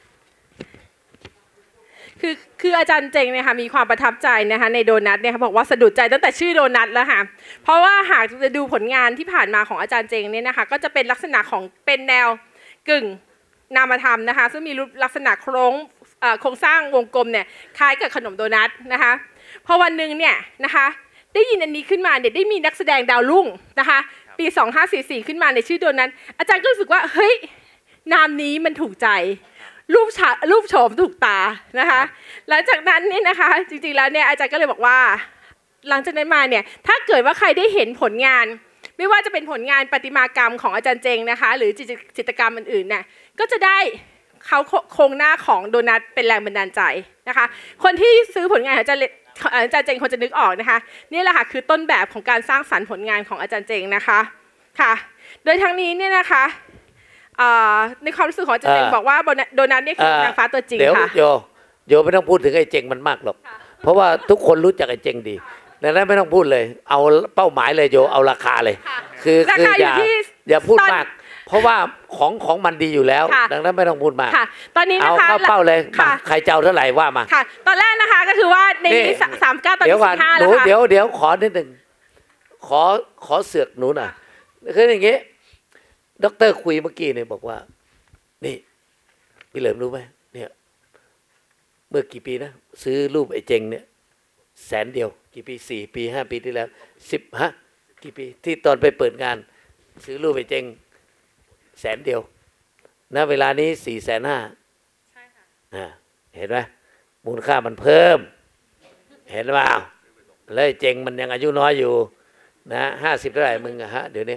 คืออาจารย์เจงเนี่ยค่ะมีความประทับใจนะคะในโดนัทเนี่ยค่ะบอกว่าสะดุดใจตั้งแต่ชื่อโดนัทแล้วค่ะเพราะว่าหากจะดูผลงานที่ผ่านมาของอาจารย์เจงเนี่ยนะคะก็จะเป็นลักษณะของเป็นแนวกึ่งนามธรรมนะคะซึ่งมีลักษณะโครงสร้างวงกลมเนี่ยคล้ายกับขนมโดนัทนะคะพอวันหนึ่งเนี่ยนะคะได้ยินอันนี้ขึ้นมาเนี่ยได้มีนักแสดงดาวรุ่งนะคะปี2544ขึ้นมาในชื่อโดนัทอาจารย์ก็รู้สึกว่าเฮ้ยนามนี้มันถูกใจรูปโฉมถูกตานะคะหลังจากนั้นนี่นะคะจริงๆแล้วเนี่ยอาจารย์ก็เลยบอกว่าหลังจากนั้นมาเนี่ยถ้าเกิดว่าใครได้เห็นผลงานไม่ว่าจะเป็นผลงานประติมากรรมของอาจารย์เจงนะคะหรือจิตรกรรมอื่นๆเนี่ยก็จะได้เขาโครงหน้าของโดนัทเป็นแรงบันดาลใจนะคะคนที่ซื้อผลงานของอาจารย์เจงคนจะนึกออกนะคะนี่แหละค่ะคือต้นแบบของการสร้างสรรค์ผลงานของอาจารย์เจงนะคะค่ะโดยทั้งนี้เนี่ยนะคะในความรู้สึกของอาจารย์เจงบอกว่าโดนัทนี่คือนางฟ้าตัวจริงค่ะเดี๋ยวโยไม่ต้องพูดถึงไอ้เจงมันมากหรอกเพราะว่าทุกคนรู้จักไอ้เจงดีดังนั้นไม่ต้องพูดเลยเอาเป้าหมายเลยโยเอาราคาเลยคืออย่าพูดมากเพราะว่าของมันดีอยู่แล้วดังนั้นไม่ต้องพูดมากตอนนี้นะคะเอาเข้าเป้าเลยใครเจ้าเท่าไหร่ว่ามาค่ะตอนแรกนะคะก็คือว่าในนี้39ตอนนี้45แล้วค่ะเดี๋ยวขอนิดหนึ่งขอเสือกหนูหน่อยคืออย่างงี้ดร.คุยเมื่อกี้เนี่ยบอกว่านี่พี่เหลิมรู้ไหมเนี่ยเมื่อกี่ปีนะซื้อรูปไอ้เจงเนี่ย100,000กี่ปี4 ปี 5 ปีที่แล้วกี่ปีที่ตอนไปเปิดงานซื้อรูปไอ้เจง100,000ณเวลานี้450,000 ใช่ค่ะเห็นไหมมูลค่ามันเพิ่มเห็นเปล่าแล้วไอ้เจงมันยังอายุน้อยอยู่นะ50เท่าไหร่มึงเดี๋ยวนี้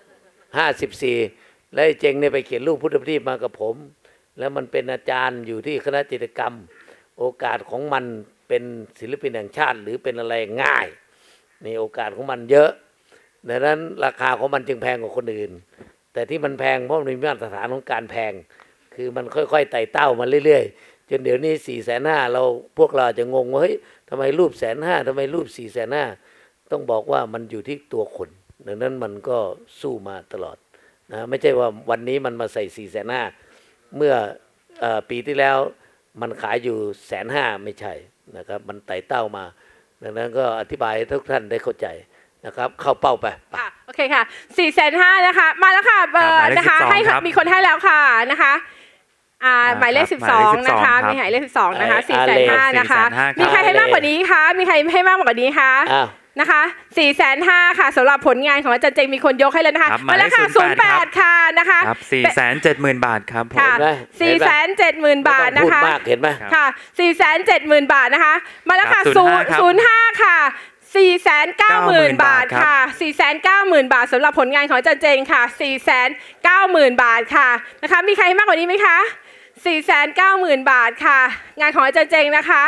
54แล้วไอ้เจงเนี่ยไปเขียนรูปพุทธประทีปมากับผมแล้วมันเป็นอาจารย์อยู่ที่คณะจิตรกรรมโอกาสของมันเป็นศิลปินแห่งชาติหรือเป็นอะไรง่ายนี่โอกาสของมันเยอะดังนั้นราคาของมันจึงแพงกว่าคนอื่นแต่ที่มันแพงเพราะมันมีมาตรฐานของการแพงคือมันค่อยๆไต่เต้ามาเรื่อยๆจนเดี๋ยวนี้450,000เราพวกเราจะงงว่าเฮ้ยทำไมรูป150,000ทำไมรูป450,000ต้องบอกว่ามันอยู่ที่ตัวคนดังนั้นมันก็สู้มาตลอดนะไม่ใช่ว่าวันนี้มันมาใส่450,000เมื่อปีที่แล้วมันขายอยู่150,000ไม่ใช่นะครับมันไต่เต้ามาดังนั้นก็อธิบายให้ทุกท่านได้เข้าใจนะครับเข้าเป้าไปโอเคค่ะ450,000นะคะมาแล้วค่ะเบอร์นะคะให้มีคนให้แล้วค่ะนะคะหมายเลข12นะคะมีหมายเลข12นะคะ450,000นะคะมีใครให้มากกว่านี้คะมีใครให้มากกว่านี้คะนะคะ450,000ค่ะสำหรับผลงานของอาจารย์เจงมีคนยกให้แล้วนะคะมาแล้วค่ะ08ค่ะนะคะ 470,000 บาทครับผม 470,000 บาทนะคะเห็นไหมค่ะ470,000 บาทนะคะมาแล้วค่ะ05ค่ะ490,000 บาทค่ะ490,000 บาทสำหรับผลงานของอาจารย์เจงค่ะ490,000 บาทค่ะนะคะมีใครให้มากกว่านี้ไหมคะ490,000 บาทค่ะงานของอาจารย์เจงนะคะ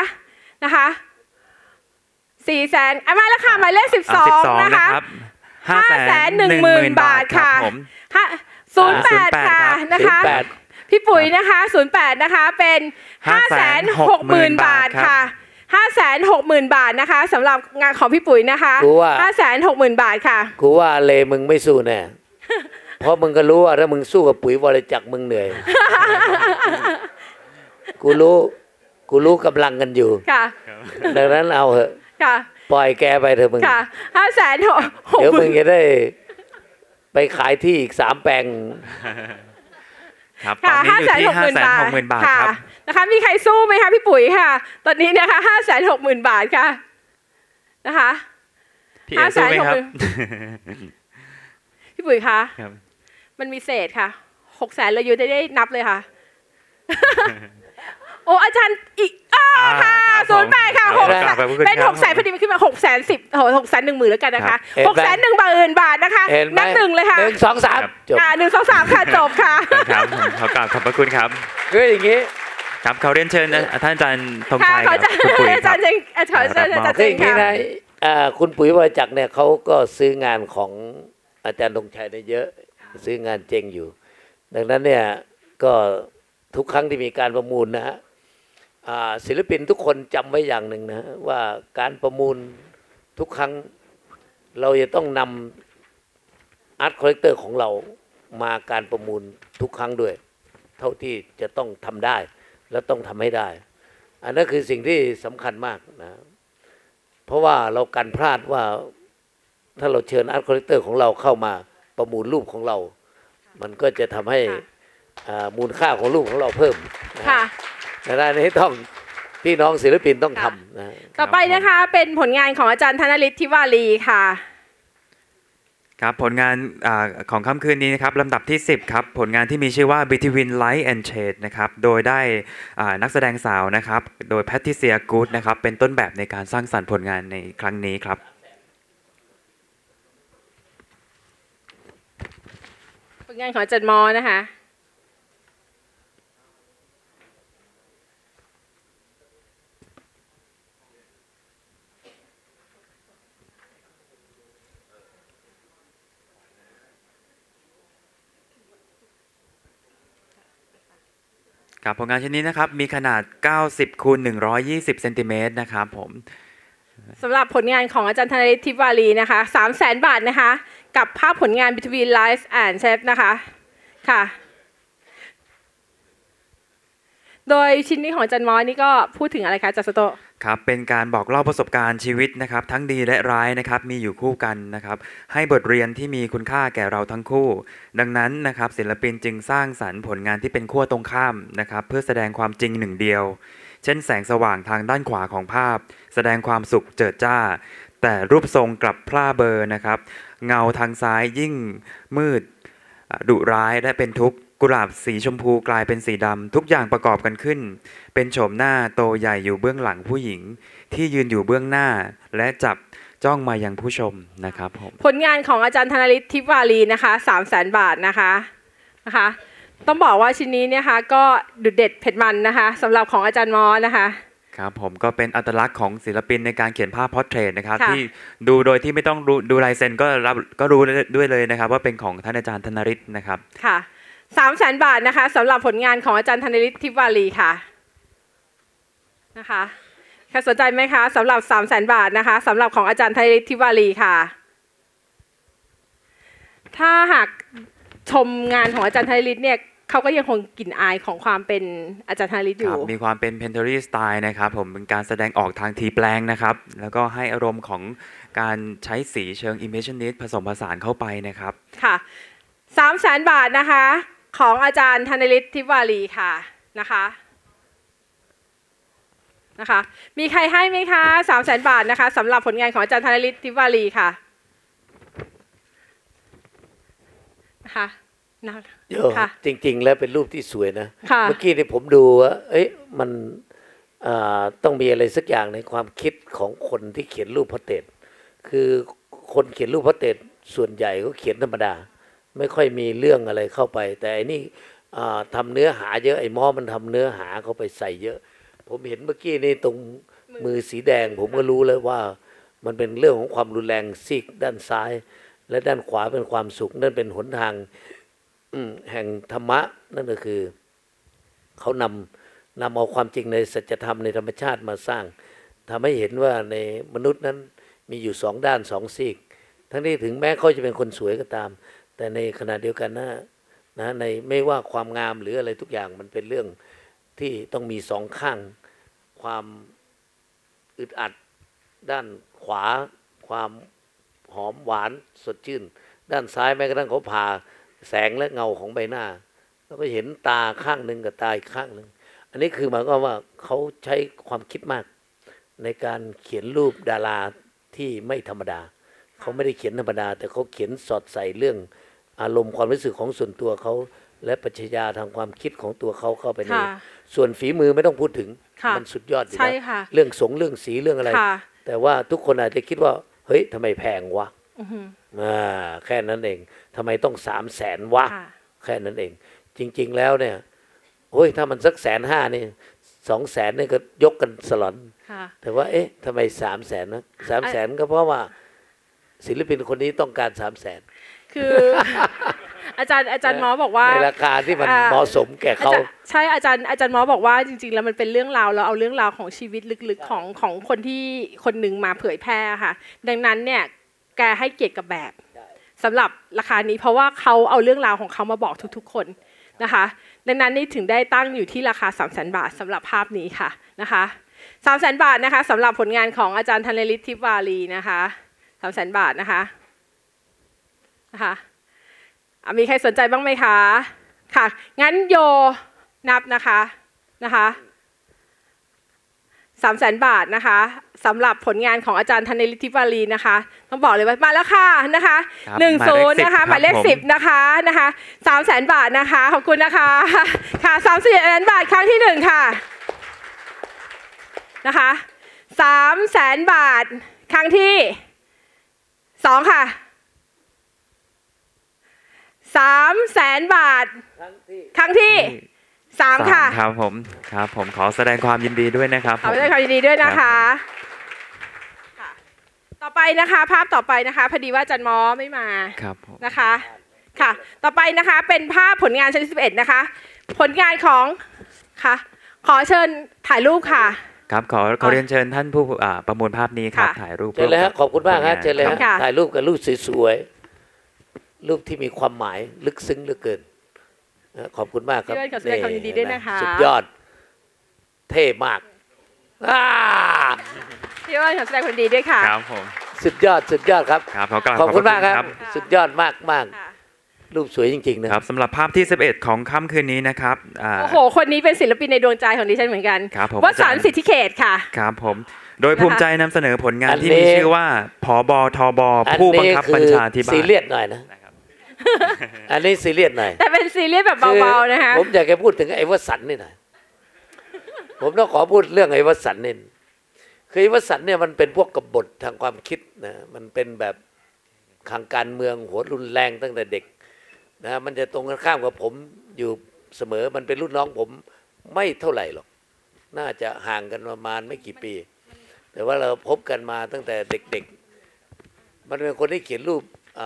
400,000มาแล้วค่ะหมายเลข12นะคะ510,000 บาทค่ะ08ค่ะนะคะพี่ปุ๋ยนะคะ08นะคะเป็น560,000 บาทค่ะ560,000 บาทนะคะสำหรับงานของพี่ปุ๋ยนะคะ560,000 บาทค่ะกูว่าเลมึงไม่สู้แน่เพราะมึงก็รู้ว่าถ้ามึงสู้กับปุ๋ยบริจักมึงเหนื่อยกูรู้กำลังกันอยู่ดังนั้นเอาเหอะปล่อยแกไปเถอะมึง 560,000 เดี๋ยวมึงจะได้ไปขายที่อีก3 แปลงครับตอนนี้อยู่ที่560,000 บาทครับนะคะมีใครสู้ไหมคะพี่ปุ๋ยค่ะตอนนี้นะคะ560,000 บาทค่ะนะคะพี่เอสู้ไหมครับพี่ปุ๋ยคะมันมีเศษค่ะ600,000เราอยู่ได้นับเลยค่ะโอ้อาจารย์อีกค่ะ08ค่ะ600,000เป็น600,000พอดีมันขึ้นมา610,000 610,000แล้วกันนะคะ610,000 บาทนะคะนับหนึ่งเลยค่ะ 1 2 3จบ 1 2 3ค่ะจบค่ะครับขอกราบขอบพระคุณครับคืออย่างนี้ครับเขาเรียนเชิญท่านอาจารย์ธงชัยกับคุณปุ๋ยครับอาจารย์อย่างนี้นะคุณปุ๋ยวรจักรเนี่ยเขาก็ซื้องานของอาจารย์ธงชัยได้เยอะซื้องานเจงอยู่ดังนั้นเนี่ยก็ทุกครั้งที่มีการประมูลนะฮะศิลปินทุกคนจำไว้อย่างหนึ่งนะว่าการประมูลทุกครั้งเราจะต้องนำอาร์ตคอลเลกเตอร์ของเรามาการประมูลทุกครั้งด้วยเท่าที่จะต้องทำได้และต้องทำให้ได้อันนั้นคือสิ่งที่สำคัญมากนะเพราะว่าเรากันพลาดว่าถ้าเราเชิญอาร์ตคอลเลกเตอร์ของเราเข้ามาประมูลรูปของเรามันก็จะทำให้มูลค่าของรูปของเราเพิ่มค่ะในด้านนี้ต้องพี่น้องศิลปินต้องทำนะต่อไปนะคะเป็นผลงานของอาจารย์ธนฤทธิ์ ทิวารีค่ะครับผลงานของค่ำคืนนี้นะครับลำดับที่10ครับผลงานที่มีชื่อว่า Between Light and Shade นะครับโดยได้นักแสดงสาวนะครับโดยแพทริเซียกูดนะครับเป็นต้นแบบในการสร้างสรรค์ผลงานในครั้งนี้ครับผลงานของอาจารย์มอนะคะครับผลงานชิ้นนี้นะครับมีขนาด90 คูณ 120 เซนติเมตรนะครับผมสำหรับผลงานของอาจารย์ธนฤทธิ์ ทิวารีนะคะ300,000 บาทนะคะกับภาพผลงาน Between Light and Shade นะคะค่ะโดยชิ้นนี้ของอาจารย์มอนี่ก็พูดถึงอะไรคะอาจารย์สโตครับเป็นการบอกเล่าประสบการณ์ชีวิตนะครับทั้งดีและร้ายนะครับมีอยู่คู่กันนะครับให้บทเรียนที่มีคุณค่าแก่เราทั้งคู่ดังนั้นนะครับศิลปินจึงสร้างสรรค์ผลงานที่เป็นขั้วตรงข้ามนะครับเพื่อแสดงความจริงหนึ่งเดียวเช่นแสงสว่างทางด้านขวาของภาพแสดงความสุขเจิดจ้าแต่รูปทรงกลับพร่าเบอร์นะครับเงาทางซ้ายยิ่งมืดดุร้ายและเป็นทุกข์กุหลาบสีชมพูกลายเป็นสีดำทุกอย่างประกอบกันขึ้นเป็นโฉมหน้าโตใหญ่อยู่เบื้องหลังผู้หญิงที่ยืนอยู่เบื้องหน้าและจับจ้องมายังผู้ชมนะครับผมผลงานของอาจารย์ธนฤทธิ์ ทิวารีนะคะ300,000 บาทนะคะต้องบอกว่าชิ้นนี้เนี่ยค่ะก็ดุเด็ดเผ็ดมันนะคะสำหรับของอาจารย์มอนะคะครับผมก็เป็นอัตลักษณ์ของศิลปินในการเขียนภาพพอร์เทรตนะครับที่ดูโดยที่ไม่ต้องดูลายเซ็นก็รู้ด้วยเลยนะครับว่าเป็นของท่านอาจารย์ธนฤทธิ์นะครับค่ะ300,000 บาทนะคะสำหรับผลงานของอาจารย์ธนฤทธิ์ ทิวารีค่ะนะคะใครสนใจไหมคะสำหรับ 300,000 บาทนะคะสำหรับของอาจารย์ไทยฤทธิ์ทิวารีค่ะถ้าหากชมงานของอาจารย์ไทยฤทธิ์เนี่ยเขาก็ยังคงกลิ่นอายของความเป็นอาจารย์ไทยฤทธิ์อครัยู่บมีความเป็น Pentary Style นะครับผมเป็นการแสดงออกทางทีแปลงนะครับแล้วก็ให้อารมณ์ของการใช้สีเชิง Impressionist ผสมผสานเข้าไปนะครับค่ะ 300,000 บาทนะคะของอาจารย์ธนฤทธิ์ทิวารีค่ะนะคะมีใครให้ไหมคะ 300,000 บาทนะคะสำหรับผลงานของอาจารย์ธนฤทธิ์ทิวารีค่ะนะคะเยอะจริงๆแล้วเป็นรูปที่สวยนะเมื่อกี้นี่ผมดูว่ามันต้องมีอะไรสักอย่างในความคิดของคนที่เขียนรูปพระเตศคือคนเขียนรูปพระเตศส่วนใหญ่ก็เขียนธรรมดาไม่ค่อยมีเรื่องอะไรเข้าไปแต่อันนี้ทำเนื้อหาเยอะไอ้ม้อมันทำเนื้อหาเข้าไปใส่เยอะผมเห็นเมื่อกี้นี่ตรงมือสีแดงผมก็รู้เลยว่ามันเป็นเรื่องของความรุนแรงซีกด้านซ้ายและด้านขวาเป็นความสุขนั่นเป็นหนทางแห่งธรรมะนั่นก็คือเขานำเอาความจริงในสัจธรรมในธรรมชาติมาสร้างทำให้เห็นว่าในมนุษย์นั้นมีอยู่สองด้านสองซีกทั้งนี้ถึงแม้เขาจะเป็นคนสวยก็ตามแต่ในขณะเดียวกันนะในไม่ว่าความงามหรืออะไรทุกอย่างมันเป็นเรื่องที่ต้องมีสองข้างความอึดอัดด้านขวาความหอมหวานสดชื่นด้านซ้ายแม้กระทั่งเขาผ่าแสงและเงาของใบหน้าแล้วก็เห็นตาข้างหนึ่งกับตาอีกข้างหนึ่งอันนี้คือหมายความว่าเขาใช้ความคิดมากในการเขียนรูปดาราที่ไม่ธรรมดาเขาไม่ได้เขียนธรรมดาแต่เขาเขียนสอดใส่เรื่องอารมณ์ความรู้สึกของส่วนตัวเขาและปรัชญาทางความคิดของตัวเขาเข้าไปในส่วนฝีมือไม่ต้องพูดถึงมันสุดยอดอยู่แล้วเรื่องสงเรื่องสีเรื่องอะไรแต่ว่าทุกคนอาจจะคิดว่าเฮ้ยทำไมแพงวะแค่นั้นเองทำไมต้อง300,000 วะแค่นั้นเองจริงๆแล้วเนี่ยโอ้ยถ้ามันสัก150,000นี่200,000นี่ก็ยกกันสลอนแต่ว่าทำไม300,000นะ300,000ก็เพราะว่าศิลปินคนนี้ต้องการ300,000 คืออาจารย์หมอบอกว่าในราคาที่มันเหมาะสมแก่เขาใช่อาจารย์หมอบอกว่าจริงๆแล้วมันเป็นเรื่องราวเราเอาเรื่องราวของชีวิตลึกๆของคนที่คนหนึ่งมาเผยแพร่ค่ะดังนั้นเนี่ยแกให้เกียรติกับแบบสำหรับราคานี้เพราะว่าเขาเอาเรื่องราวของเขามาบอกทุกๆคนนะคะดังนั้นนี่ถึงได้ตั้งอยู่ที่ราคา 300,000 บาทสำหรับภาพนี้ค่ะนะคะ300,000 บาทนะคะสำหรับผลงานของอาจารย์ธนฤทธิ์ทิวารีนะคะ300,000 บาทนะคะมีใครสนใจบ้างไหมคะค่ะงั้นโยนับนะคะ300,000 บาทนะคะสำหรับผลงานของอาจารย์ธนฤทธิ์ทิวารีนะคะต้องบอกเลยว่ามาแล้วค่ะนะคะ10นะคะหมายเลข10นะคะ300,000 บาทนะคะขอบคุณนะคะค่ะ300,000 บาทครั้งที่1ค่ะนะคะ300,000 บาทครั้งที่2ค่ะ300,000 บาทครั้งที่3ค่ะครับผมขอแสดงความยินดีด้วยนะครับขอแสดงความยินดีด้วยนะคะต่อไปนะคะภาพต่อไปนะคะพอดีว่าอาจารย์ม้อไม่มานะคะค่ะต่อไปนะคะเป็นภาพผลงานชั้นที่11นะคะผลงานของค่ะขอเชิญถ่ายรูปค่ะครับขอเรียนเชิญท่านผู้ประมวลภาพนี้ครับถ่ายรูปเชิญเลยฮะขอบคุณมากครับเชิญเลยฮะถ่ายรูปกับรูปสวยๆรูปที่มีความหมายลึกซึ้งเหลือเกินขอบคุณมากครับขอแสดงความยินดีด้วยนะคะสุดยอดเท่มากพี่ว่าขอแสดงความยินดีด้วยค่ะครับผมสุดยอดครับขอบคุณมากครับสุดยอดมากรูปสวยจริงๆนะครับสำหรับภาพที่11ของค่ำคืนนี้นะครับโอ้โหคนนี้เป็นศิลปินในดวงใจของดิฉันเหมือนกันวสันต์สิทธิเขตค่ะครับผมโดยภูมิใจนำเสนอผลงานที่มีชื่อว่าผบทบผู้บังคับบัญชาธิบาลซีเรียสหน่อยนะอันนี้ซีเรียสหน่อยแต่เป็นซีเรียสแบบเบาๆนะคะผมอยากจะพูดถึงไอ้วสันต์นี่หน่อยผมต้องขอพูดเรื่องไอ้วสันต์นี่คือไอ้วสันต์เนี่ยมันเป็นพวกกบฏทางความคิดนะมันเป็นแบบทางการเมืองหัวรุนแรงตั้งแต่เด็กนะมันจะตรงกันข้ามกับผมอยู่เสมอมันเป็นรุ่นน้องผมไม่เท่าไหร่หรอกน่าจะห่างกันประมาณไม่กี่ปีแต่ว่าเราพบกันมาตั้งแต่เด็กๆมันเป็นคนที่เขียนรูป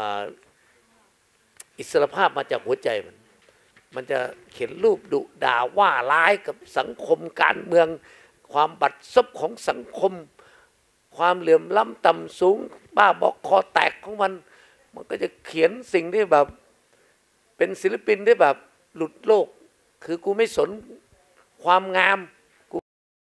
อิสรภาพมาจากหัวใจมันจะเขียนรูปดุด่าว่าร้ายกับสังคมการเมืองความบัดซบของสังคม ความเหลื่อมล้ำต่ำสูงบ้าบอกคอแตกของมันก็จะเขียนสิ่งที่แบบเป็นศิลปินที่แบบหลุดโลกคือกูไม่สนความงาม